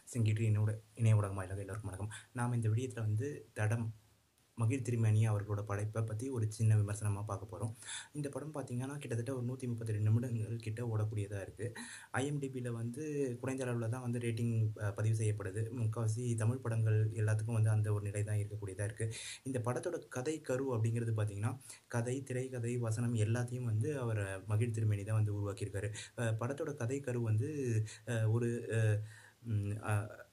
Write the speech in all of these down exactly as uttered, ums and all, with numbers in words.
செங்கிட்டு என்னோட இணைய ஊடகம் வாயிலாக எல்லோருக்கும் வணக்கம். நாம் இந்த விடயத்தில வந்து தடம் மகிழ் திருமேனி அவர்களோட படைப்ப பத்தி ஒரு சின்ன விமர்சனமா பார்க்க போறோம். இந்த படம் பார்த்தீங்கன்னா, கிட்டத்தட்ட ஒரு நூற்றி முப்பத்தி இரண்டு நிமிடங்கள் கிட்ட ஓடக்கூடியதா இருக்கு. ஐஎம்டிபில வந்து குறைந்த அளவுல தான் வந்து ரேட்டிங் அ பதிவு செய்யப்படுது. முக்காவாசி தமிழ் படங்கள் எல்லாத்துக்கும் வந்து அந்த ஒரு நிலை தான் இருக்கக்கூடியதா இருக்கு. இந்த படத்தோட கதை கரு அப்படிங்கிறது பார்த்தீங்கன்னா, கதை, திரைக்கதை, வசனம் எல்லாத்தையும் வந்து அவர மகிழ் திருமேனி தான் வந்து உருவாக்கியிருக்காரு. அ படத்தோட கதை கரு வந்து அ ஒரு அ ம் அ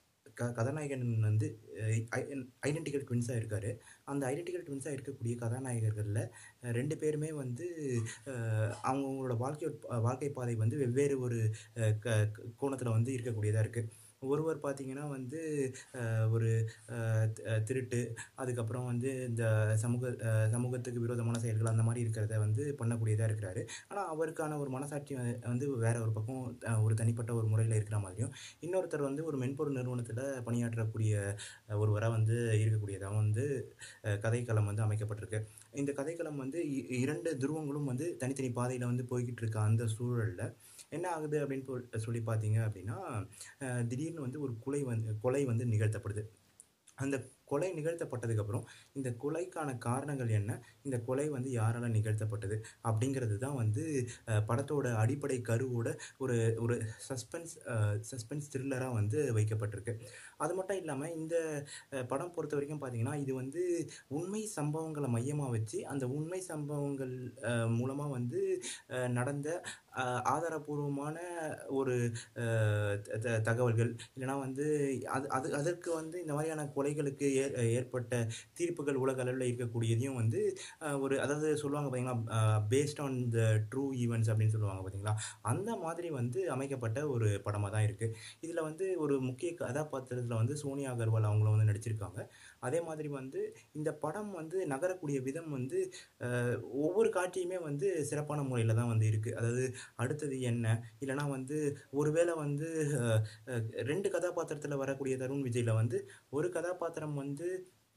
க கதாநாயகன் வந்து ஐ ஐடென்டிக்கல் ட்வின்ஸா இருக்காரு. அந்த ஐடென்டிக்கல் ட்வின்ஸா இருக்கக்கூடிய கதாநாயகர்கள்ல ரெண்டு பேருமே வந்து அ அவங்கவங்களோட வாழ்க்கை வாழ்க்கை பாதை வந்து வெவ்வேறு ஒரு அ க கோணத்தில வந்து இருக்கக்கூடியதா இருக்கு. ஒருவர் பார்த்தீங்கன்னா வந்து அ ஒரு அ த திருட்டு, அதுக்கப்புறம் வந்து இந்த சமூக அ சமூகத்துக்கு விரோதமான செயல்கள் அந்த மாரி இருக்கிறத வந்து பண்ணக்கூடியதா இருக்கிறாரு. ஆனா, அவருக்கான ஒரு மனசாட்சி வ வந்து வேற ஒரு பக்கம் அ ஒரு தனிப்பட்ட ஒரு முறையில இருக்கிற மாதிரியும், இன்னொருத்தர் வந்து ஒரு மென்பொருள் நிறுவனத்தில பணியாற்றக்கூடிய அ ஒருவரா வந்து இருக்கக்கூடியதாவும் வந்து அ கதைக்களம் வந்து அமைக்கப்பட்டிருக்கு. இந்த கதைக்களம் வந்து இ இரண்டு துருவங்களும் வந்து தனித்தனி பாதையில வந்து போய்க்கிட்டு இருக்க அந்த சூழல்ல, என்ன ஆகுது அப்படின்னு சொல் சொல்லி பார்த்தீங்க அப்படின்னா, அ திடீர்னு வந்து ஒரு குலை வந்து கொலை வந்து நிகழ்த்தப்படுது. அந்த கொலை நிகழ்த்தப்பட்டதுக்கப்புறம், இந்த கொலைக்கான காரணங்கள் என்ன? இந்த கொலை வந்து யாரால நிகழ்த்தப்பட்டது? அப்படிங்கிறது தான் வந்து அ படத்தோட அடிப்படை கருவோட ஒரு ஒரு சஸ்பென்ஸ் அ சஸ்பென்ஸ் த்ரில்லரா வந்து வைக்கப்பட்டிருக்கு. அது மட்டும் இல்லாம இந்த அ படம் பொறுத்தவரைக்கும் பார்த்தீங்கன்னா, இது வந்து உண்மை சம்பவங்கள மையமா வச்சு, அந்த உண்மை சம்பவங்கள் அ மூலமா வந்து அ நடந்த அ ஆதாரப்பூர்வமான ஒரு அ த த தகவல்கள், இல்லன்னா வந்து அது அது அதற்கு வந்து இந்த மாரியான கொலைகளுக்கு ஏ ஏற்பட்ட தீர்ப்புகள் உலக அளவில இருக்கக்கூடியதையும் வந்து அ ஒரு அதாவது சொல்லுவாங்க பார்த்தீங்களா, uh based on the true events அப்படின்னு சொல்லுவாங்க பார்த்தீங்களா? அந்த மாதிரி வந்து அமைக்கப்பட்ட ஒரு படமா தான் இருக்கு. இதுல வந்து ஒரு முக்கிய கதாபாத்திரத்துல வந்து சோனியா அகர்வால் அவங்களும் வந்து நடிச்சிருக்காங்க. அதே மாதிரி வந்து இந்த படம் வந்து நகரக்கூடிய விதம் வந்து அ ஒவ்வொரு காட்சியுமே வந்து சிறப்பான முறையில தான் வந்து இருக்கு. அதாவது அடுத்தது என்ன? இல்லன்னா வந்து ஒருவேள வந்து அ அ ரெண்டு கதாபாத்திரத்துல வரக்கூடிய தருண் விஜய்ல வந்து ஒரு கதாபாத்திரம் வந்து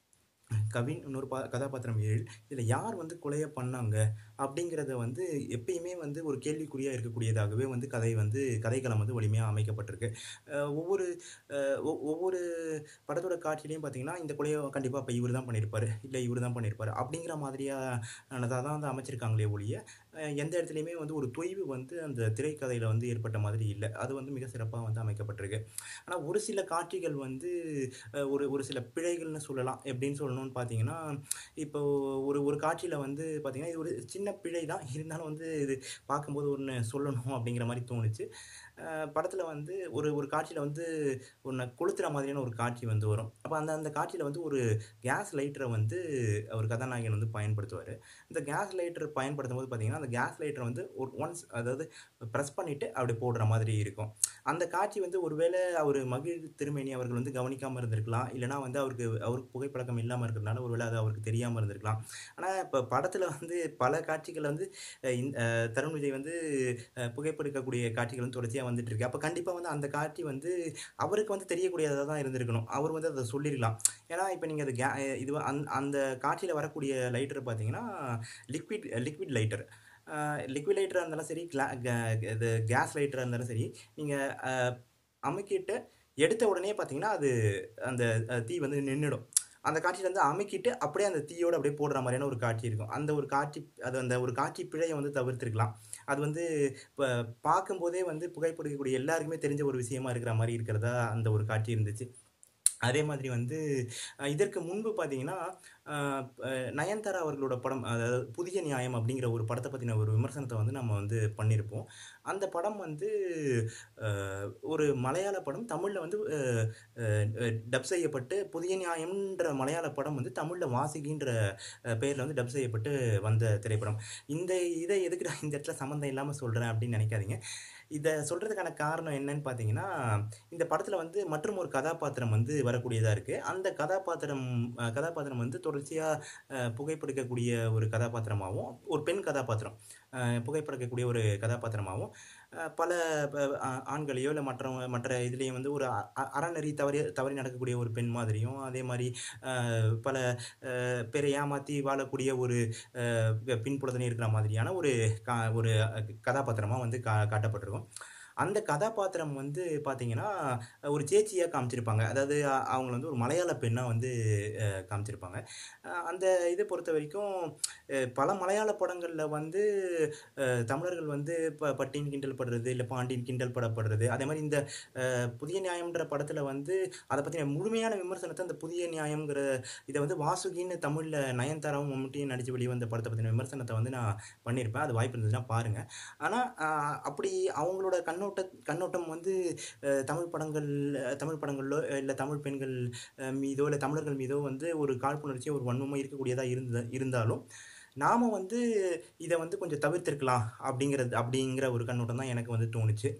கவின், இன்னொரு பா கதாபாத்திரம் எழில். இதுல யார் வந்து கொலைய பண்ணாங்க? அப்படிங்கிறத வந்து எப்பயுமே வந்து ஒரு கேள்விக்குறியா இருக்கக்கூடியதாகவே வந்து கதை வந்து கதைக்களம் வந்து வலிமையா அமைக்கப்பட்டிருக்கு. அ ஒவ்வொரு அ ஒ ஒவ்வொரு படத்தோட காட்சியிலயும் பார்த்தீங்கன்னா, இந்த கொலைய கண்டிப்பா அப்ப இவரு தான் பண்ணியிருப்பாரு. இல்ல இவரு தான் பண்ணியிருப்பாரு. அப்படிங்கிற மாதிரியானதா தான் வந்து அமைச்சிருக்காங்களே ஒழிய, அ எந்த இடத்துலயுமே வந்து ஒரு தொய்வு வந்து அந்த திரைக்கதையில வந்து ஏற்பட்ட மாதிரி இல்ல. அது வந்து மிக சிறப்பா வந்து அமைக்கப்பட்டிருக்கு. ஆனா ஒரு சில காட்சிகள் வந்து அ ஒரு ஒரு சில பிழைகள்னு சொல்லலாம். எப்படின்னு சொல்லணும்னு பார்த்தீங்கன்னா, இப்போ ஒரு ஒரு காட்சியில வந்து பார்த்தீங்கன்னா, இது ஒரு சின்ன பிழை தான். இருந்தாலும் வந்து இது பார்க்கும்போது ஒண்ணு சொல்லணும் அப்படிங்கிற மாரி தோணுச்சு. அ படத்துல வந்து ஒரு ஒரு காட்சியில வந்து ஒண்ண கொளுத்துற மாதிரியான ஒரு காட்சி வந்து வரும். அப்ப அந்த அந்த காட்சியில வந்து ஒரு கேஸ் லைட்டர வந்து ஒரு கதாநாயகன் வந்து பயன்படுத்துவாரு. இந்த கேஸ் லைட்டர் பயன்படுத்தும்போது பார்த்தீங்கன்னா, அந்த கேஸ் லைட்டர வந்து ஒரு ஒன்ஸ் அதாவது பிரஸ் பண்ணிட்டு அப்படி போடுற மாதிரி இருக்கும். அந்த காட்சி வந்து ஒருவேள அவரு மகிழ் திருமேனி அவர்கள் வந்து கவனிக்காம இருந்திருக்கலாம். இல்லன்னா வந்து அவருக்கு அவருக்கு புகைப்பழக்கம் இல்லாம இருக்கிறதுனால ஒருவேள அது அவருக்கு தெரியாம இருந்திருக்கலாம். ஆனா, இப்ப படத்துல வந்து பல காட்சிகள் வந்து அ இந் அ தருண் விஜய் வந்து அ புகைப்பிடிக்கக்கூடிய காட்சிகள் வந்து தொடர்ச்சியா வந்துட்டு இருக்கு. அப்ப கண்டிப்பா வந்து அந்த காட்சி வந்து அவருக்கு வந்து தெரியக்கூடியதா தான் இருந்திருக்கணும். அவர் வந்து அத சொல்லியிருக்கலாம். ஏன்னா, இப்ப நீங்க அது கே இது அந் அந்த காட்சியில வரக்கூடிய லைட்டர் பார்த்தீங்கன்னா, லிக்விட் லிக்விட் லைட்டர். அ லிக்விட் லைட்டரா இருந்தாலும் சரி, கிளா க இது கேஸ் லைட்டரா இருந்தாலும் சரி, நீங்க அ அமுக்கிட்டு எடுத்த உடனே பார்த்தீங்கன்னா, அது அந்த அ தீ வந்து நின்னுடும். அந்த காட்சியில வந்து அமுக்கிட்டு அப்படியே அந்த தீயோட அப்படியே போடுற மாரியான ஒரு காட்சி இருக்கும். அந்த ஒரு காட்சி அது அந்த ஒரு காட்சி பிழைய வந்து தவிர்த்திருக்கலாம். அது வந்து இப்ப பார்க்கும்போதே வந்து புகைப்பிடிக்கக்கூடிய எல்லாருக்குமே தெரிஞ்ச ஒரு விஷயமா இருக்கிற மாரி இருக்கிறதா அந்த ஒரு காட்சி இருந்துச்சு. அதே மாதிரி வந்து அ இதற்கு முன்பு பார்த்தீங்கன்னா, அ ப நயன்தாரா அவர்களோட படம் அதாவது புதிய நியாயம் அப்படிங்கிற ஒரு படத்த பத்தின ஒரு விமர்சனத்த வந்து நம்ம வந்து பண்ணியிருப்போம். அந்த படம் வந்து அ ஒரு மலையாள படம். தமிழ்ல வந்து அ அ டப் செய்யப்பட்டு புதிய நியாயம்ன்ற மலையாள படம் வந்து தமிழ்ல வாசுகின்ற அ பெயர்ல வந்து டப் செய்யப்பட்டு வந்த திரைப்படம். இந்த இத எதுக்குடா இந்த இடத்துல சம்மந்தம் இல்லாம சொல்றேன் அப்படின்னு நெனைக்காதீங்க. இத சொல்றதுக்கான காரணம் என்னன்னு பார்த்தீங்கன்னா, இந்த படத்துல வந்து மற்றும் ஒரு கதாபாத்திரம் வந்து வரக்கூடியதா இருக்கு. அந்த கதாபாத்திரம் அ கதாபாத்திரம் வந்து தொடர்ச்சியா அ புகைப்பிடிக்கக்கூடிய ஒரு கதாபாத்திரமாவும், ஒரு பெண் கதாபாத்திரம். அ புகைப்பிடிக்கக்கூடிய ஒரு கதாபாத்திரமாவும், அ பல ப அ ஆண்களையோ இல்ல மற்றவங்க மற்ற இதுலயும் வந்து ஒரு அ அ அறநெறி தவறி தவறி நடக்கக்கூடிய ஒரு பெண் மாதிரியும், அதே மாரி அ பல அ பேர ஏமாத்தி வாழக்கூடிய ஒரு அ பின்புலத்திலயும் இருக்கிற மாதிரியான ஒரு க ஒரு கதாபாத்திரமா வந்து கா காட்டப்பட்டிருக்கும். அந்த கதாபாத்திரம் வந்து பார்த்தீங்கன்னா, ஒரு சேச்சியா காமிச்சிருப்பாங்க. அதாவது அ அவங்கள வந்து ஒரு மலையாள பெண்ணா வந்து அ காமிச்சிருப்பாங்க. அ அந்த இத பொறுத்தவரைக்கும் அ பல மலையாள படங்கள்ல வந்து அ தமிழர்கள் வந்து ப பட்டின்னு கிண்டல் படுறது, இல்ல பாண்டின்னு கிண்டல் படப்படுறது. அதேமாரி இந்த புதிய நியாயம்ன்ற படத்துல வந்து அத பத்தின முழுமையான விமர்சனத்த அந்த புதிய நியாயம்ங்கிற இத வந்து வாசுகின்னு தமிழ்ல நயன்தாராவும், மம்முட்டியும் நடிச்சு வெளிவந்த படத்த பத்தின விமர்சனத்த வந்து நான் பண்ணியிருப்பேன். அது வாய்ப்பு இருந்ததுன்னா பாருங்க. ஆனா, அ அப்படி அவங்களோட கண்ணோட்ட கண்ணோட்டம் வந்து அ தமிழ் படங்கள் தமிழ் படங்கள்லோ, இல்ல தமிழ் பெண்கள் அ மீதோ, இல்ல தமிழர்கள் மீதோ வந்து ஒரு காழ்ப்புணர்ச்சியோ, ஒரு வன்மமோ இருக்கக்கூடியதா இருந்த இருந்தாலும், நாம வந்து இத வந்து கொஞ்சம் தவிர்த்திருக்கலாம் அப்படிங்கிறது அப்படிங்கிற ஒரு கண்ணோட்டம் தான் எனக்கு வந்து தோணுச்சு.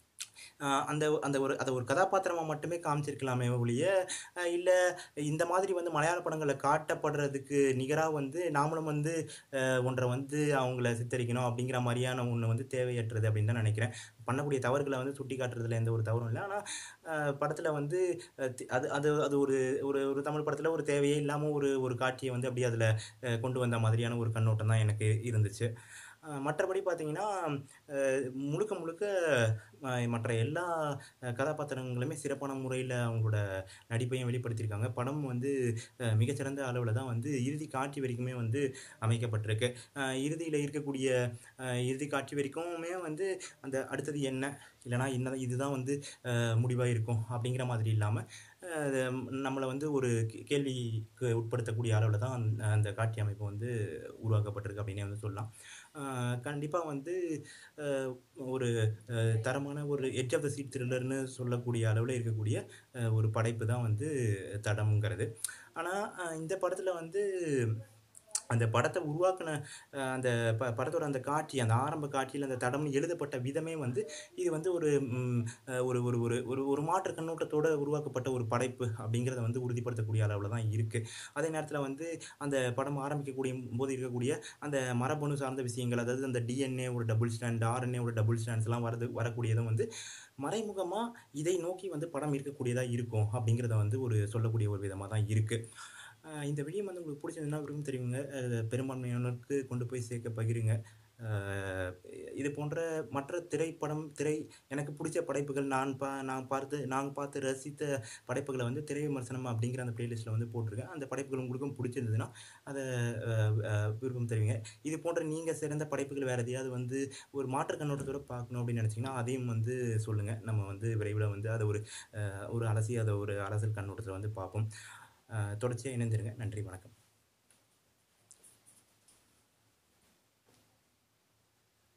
அ அந்த அந்த ஒரு அத ஒரு கதாபாத்திரமா மட்டுமே காமிச்சிருக்கலாமே ஒழிய, அ இல்ல இந்த மாதிரி வந்து மலையாள படங்கள்ல காட்டப்படுறதுக்கு நிகரா வந்து நாமளும் வந்து அ ஒன்ற வந்து அவங்கள சித்தரிக்கணும் அப்படிங்கிற மாரியான ஒண்ணு வந்து தேவையற்றது அப்படின்னு தான் நெனைக்கிறேன். பண்ணக்கூடிய தவறுகள வந்து சுட்டிக்காட்டுறதுல எந்த ஒரு தவறும் இல்ல. ஆனா, அ படத்துல வந்து அ தி அது அது அது ஒரு ஒரு ஒரு தமிழ் படத்துல ஒரு தேவையே இல்லாம ஒரு ஒரு காட்சிய வந்து அப்படியே அதுல அ கொண்டு வந்த மாதிரியான ஒரு கண்ணோட்டம் தான் எனக்கு இருந்துச்சு. அ மற்றபடி பார்த்தீங்கன்னா, அ முழுக்க முழுக்க அ மற்ற எல்லா அ கதாபாத்திரங்களுமே சிறப்பான முறையில அவங்களோட நடிப்பையும் வெளிப்படுத்தியிருக்காங்க. படம் வந்து அ மிகச்சிறந்த அளவுல தான் வந்து இறுதி காட்சி வரைக்குமே வந்து அமைக்கப்பட்டிருக்கு. அ இறுதியில இருக்கக்கூடிய அ இறுதி காட்சி வரைக்குமே வந்து அந்த அடுத்தது என்ன? இல்லன்னா என்ன இதுதான் வந்து அ முடிவா இருக்கும். அப்படிங்கிற மாதிரி இல்லாம, அ நம்மள வந்து ஒரு கே கேள்விக்கு உட்படுத்தக்கூடிய அளவுல தான் அந்த அந்த காட்சி அமைப்பு வந்து உருவாக்கப்பட்டிருக்கு அப்படின்னே வந்து சொல்லலாம். அ கண்டிப்பா வந்து அ ஒரு தரமான ஒரு எட்ஜ் ஆஃப் த சீட் த்ரில்லர்ன்னு சொல்லக்கூடிய அளவுல இருக்கக்கூடிய அ ஒரு படைப்பு தான் வந்து தடம்ங்கிறது. ஆனா, அ இந்த படத்துல வந்து அந்த படத்த உருவாக்குன அ அந்த ப படத்தோட அந்த காட்சி, அந்த ஆரம்ப காட்சியில அந்த தடம்னு எழுதப்பட்ட விதமே வந்து, இது வந்து ஒரு ம் அ ஒரு ஒரு ஒரு ஒரு ஒரு மாற்று கண்ணோட்டத்தோட உருவாக்கப்பட்ட ஒரு படைப்பு அப்படிங்கிறத வந்து உறுதிப்படுத்தக்கூடிய அளவுல தான் இருக்கு. அதே நேரத்தில வந்து அந்த படம் ஆரம்பிக்கக்கூடிய போது இருக்கக்கூடிய அந்த மரபணு சார்ந்த விஷயங்கள், அதாவது அந்த டிஎன்ஏ ஒரு டபுள் ஸ்ட்ராண்ட், ஆர்என்ஏ ஒரு டபுள் ஸ்ட்ராண்ட்ஸ்லாம் வரது வரக்கூடியதும் வந்து மறைமுகமா இதை நோக்கி வந்து படம் இருக்கக்கூடியதா இருக்கும் அப்படிங்கிறத வந்து ஒரு சொல்லக்கூடிய ஒரு விதமா தான் இருக்கு. அ இந்த வீடியோ வந்து உங்களுக்கு புடிச்சிருந்ததுன்னா விரும்பி தெரிவிங்க. அ பெரும்பான்மையானோருக்கு கொண்டு போய் சேர்க்க பகிருங்க. அ இது போன்ற மற்ற திரைப்படம், திரை எனக்கு புடிச்ச படைப்புகள் நான் பா நான் பார்த்து நான் பார்த்து ரசித்த படைப்புகள வந்து திரை விமர்சனம் அப்படிங்கிற அந்த பிளேலிஸ்ட்ல வந்து போட்டிருக்கேன். அந்த படைப்புகள் உங்களுக்கும் புடிச்சிருந்ததுன்னா, அத அ அ விருப்பம் தெரிவிங்க. இது போன்ற நீங்க சிறந்த படைப்புகள் வேற எதையாவது வந்து ஒரு மாற்று கண்ணோட்டத்தோட பார்க்கணும் அப்படின்னு நெனச்சீங்கன்னா, அதையும் வந்து சொல்லுங்க. நம்ம வந்து விரைவில வந்து அத ஒரு அ ஒரு அலசி அத ஒரு அரசியல் கண்ணோட்டத்துல வந்து பார்ப்போம். அ தொடர்ச்சியா இணைந்திருங்க. நன்றி, வணக்கம்.